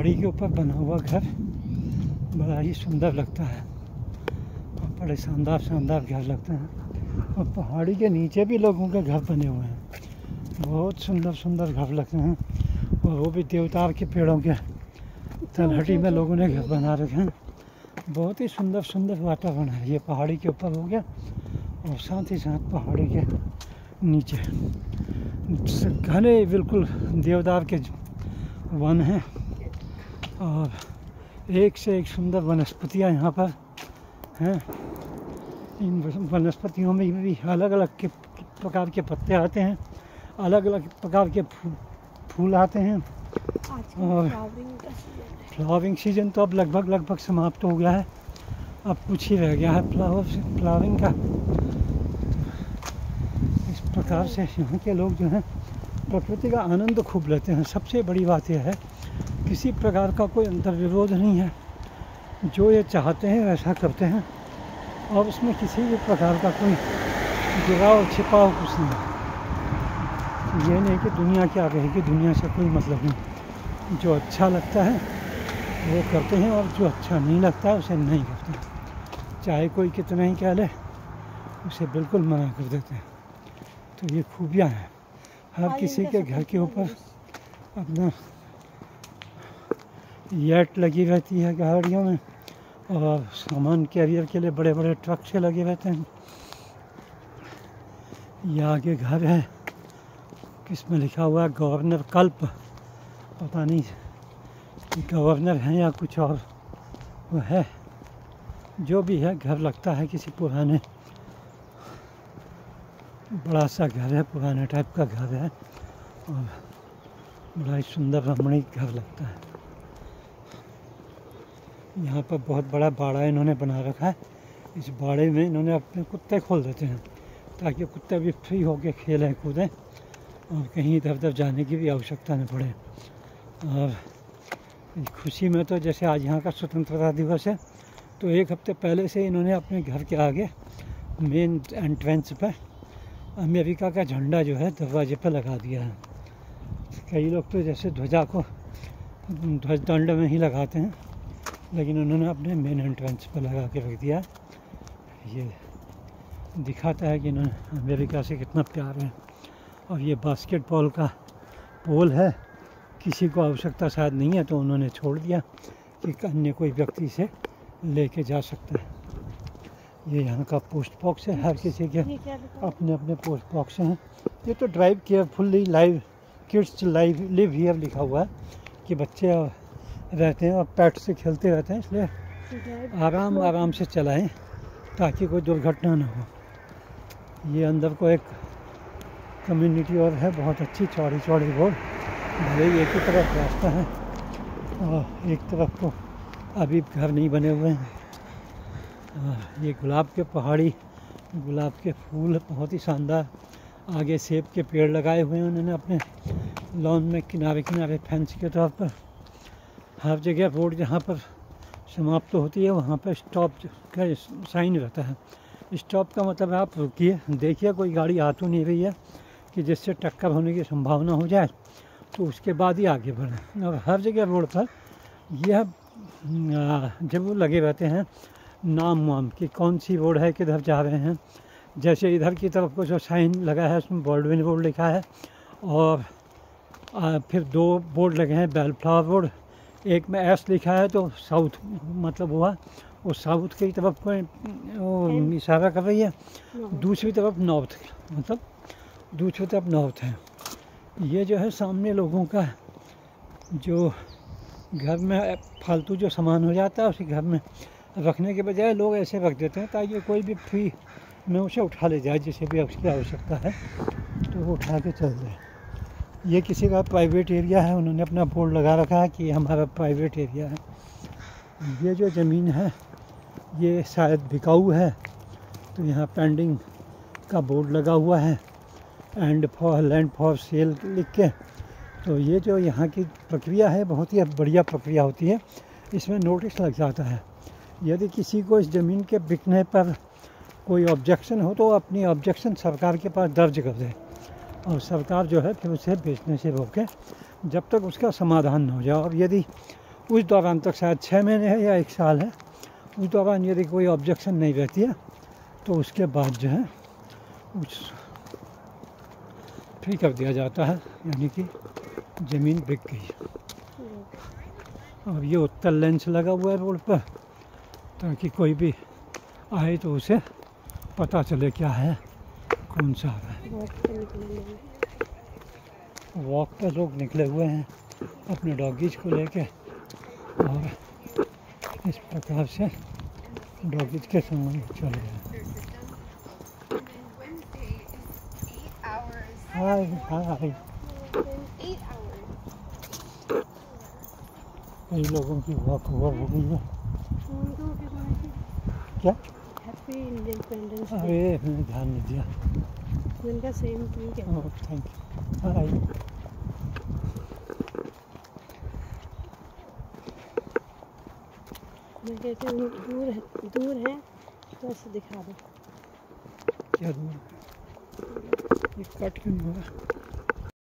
पहाड़ी के ऊपर बना हुआ घर बड़ा ही सुंदर लगता है और बड़े शानदार शानदार घर लगते हैं। और पहाड़ी के नीचे भी लोगों के घर बने हुए हैं, बहुत सुंदर सुंदर घर लगते हैं। और वो भी देवदार के पेड़ों के तलहटी में लोगों ने घर बना रखे हैं। बहुत ही सुंदर सुंदर वातावरण है। ये पहाड़ी के ऊपर हो गया और साथ ही साथ पहाड़ी के नीचे घने बिल्कुल देवदार के वन हैं और एक से एक सुंदर वनस्पतियाँ यहाँ पर हैं। इन वनस्पतियों में भी अलग अलग के प्रकार के पत्ते आते हैं, अलग अलग प्रकार के फूल आते हैं। और फ्लावरिंग सीजन तो अब लगभग समाप्त हो गया है, अब कुछ ही रह गया है फ्लावरिंग का। इस प्रकार से यहाँ के लोग जो हैं प्रकृति का आनंद खूब लेते हैं। सबसे बड़ी बात यह है किसी प्रकार का कोई अंतर्विरोध नहीं है, जो ये चाहते हैं वैसा करते हैं और उसमें किसी भी प्रकार का कोई जुड़ाव छिपाव कुछ नहीं है। ये नहीं कि दुनिया क्या कहेगी, दुनिया से कोई मतलब नहीं। जो अच्छा लगता है वो करते हैं और जो अच्छा नहीं लगता है उसे नहीं करते। चाहे कोई कितना ही कह ले, उसे बिल्कुल मना कर देते हैं। तो ये खूबियाँ हैं। हर किसी के घर के ऊपर अपना येट लगी रहती है गाड़ियों में और सामान कैरियर के लिए बड़े बड़े ट्रक से लगे रहते हैं। ये आगे घर है, किसमें लिखा हुआ है गवर्नर कल्प, पता नहीं गवर्नर है या कुछ और वो है। जो भी है घर लगता है किसी पुराने, बड़ा सा घर है, पुराने टाइप का घर है और बड़ा ही सुंदर रमणीक घर लगता है। यहाँ पर बहुत बड़ा बाड़ा इन्होंने बना रखा है। इस बाड़े में इन्होंने अपने कुत्ते खोल देते हैं ताकि कुत्ते भी फ्री होकर खेलें कूदें और कहीं इधर उधर जाने की भी आवश्यकता न पड़े। और खुशी में तो जैसे आज यहाँ का स्वतंत्रता दिवस है, तो एक हफ्ते पहले से इन्होंने अपने घर के आगे मेन एंट्रेंस पर अमेरिका का झंडा जो है दरवाजे पर लगा दिया है। कई लोग तो जैसे ध्वजा को ध्वजदंड में ही लगाते हैं, लेकिन उन्होंने अपने मेन एंट्रेंस पर लगा के रख दिया। ये दिखाता है कि इन्होंने अमेरिका से कितना प्यार है। और ये बास्केटबॉल का पोल है, किसी को आवश्यकता शायद नहीं है तो उन्होंने छोड़ दिया कि अन्य कोई व्यक्ति से लेके जा सकता है। ये यहाँ का पोस्ट बॉक्स है, हर किसी के अपने अपने पोस्ट बॉक्स हैं। ये तो drive carefully live kids live here लिखा हुआ है कि बच्चे रहते हैं और पेट से खेलते रहते हैं, इसलिए आराम से चलाएं ताकि कोई दुर्घटना ना हो। ये अंदर को एक कम्युनिटी और है, बहुत अच्छी चौड़ी रोड। भले ही एक ही तरफ रास्ता है और एक तरफ को अभी घर नहीं बने हुए हैं। ये गुलाब के पहाड़ी गुलाब के फूल बहुत ही शानदार। आगे सेब के पेड़ लगाए हुए हैं उन्होंने अपने लॉन में किनारे किनारे फेंस के तौर पर। हर जगह रोड जहाँ पर समाप्त होती है वहाँ पर स्टॉप का साइन रहता है। स्टॉप का मतलब आप रुकिए, देखिए कोई गाड़ी आ तो नहीं रही है कि जिससे टक्कर होने की संभावना हो जाए, तो उसके बाद ही आगे बढ़ें। और हर जगह रोड पर यह जब वो लगे रहते हैं नाम वाम कि कौन सी रोड है, किधर जा रहे हैं। जैसे इधर की तरफ को जो साइन लगा है उसमें बॉल्डविन रोड लिखा है और फिर दो बोर्ड लगे हैं बेलफ्लावर रोड। एक में एस लिखा है तो साउथ मतलब हुआ वो साउथ की तरफ को इशारा कर रही है, दूसरी तरफ नॉर्थ मतलब दूसरी तरफ नॉर्थ है। ये जो है सामने लोगों का जो घर में फालतू जो सामान हो जाता है उसे घर में रखने के बजाय लोग ऐसे रख देते हैं ताकि कोई भी फ्री में उसे उठा ले जाए, जिसे भी उसकी आवश्यकता है तो वो उठा के चल जाए। ये किसी का प्राइवेट एरिया है, उन्होंने अपना बोर्ड लगा रखा है कि ये हमारा प्राइवेट एरिया है। ये जो ज़मीन है ये शायद बिकाऊ है, तो यहाँ पेंडिंग का बोर्ड लगा हुआ है and for land for sale लिख के। तो ये जो यहाँ की प्रक्रिया है बहुत ही बढ़िया प्रक्रिया होती है। इसमें नोटिस लग जाता है, यदि किसी को इस ज़मीन के बिकने पर कोई ऑब्जेक्शन हो तो अपनी ऑब्जेक्शन सरकार के पास दर्ज कर दे और सरकार जो है फिर उसे बेचने से रोके जब तक उसका समाधान न हो जाए। और यदि उस दौरान तक शायद 6 महीने है या 1 साल है, उस दौरान यदि कोई ऑब्जेक्शन नहीं रहती है तो उसके बाद जो है उस फ्री कर दिया जाता है, यानी कि ज़मीन बिक गई। अब ये उत्तर लेंस लगा हुआ है रोड पर, ताकि कोई भी आए तो उसे पता चले क्या है, कौन सा है। वॉक पे लोग निकले हुए हैं अपने डॉगीज को लेके, और इस प्रकार से डॉगीज के संग चल रहे हैं। हाय हाय। कई लोगों की वॉक ओवर हो गई है। क्या? Happy independence. अरे मैंने ध्यान नहीं दिया। उनका सेम ठीक है। Oh thank you. हाय। मैं कहती हूँ दूर है तो ऐसे दिखा दो। क्या दूर? ये कट क्यों नहीं हो रहा?